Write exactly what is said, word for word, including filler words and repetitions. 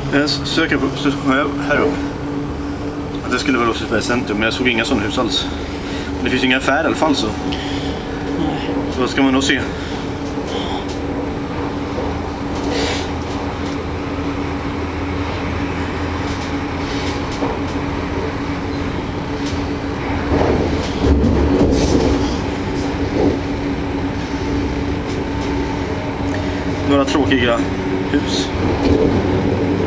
Jag söker på här uppe. Att det skulle vara Rosersbergs centrum, men jag såg inga sådana hus alls. Det finns inga affärer i alla fall så. Nej. Så vad ska man då se? Några tråkiga hus.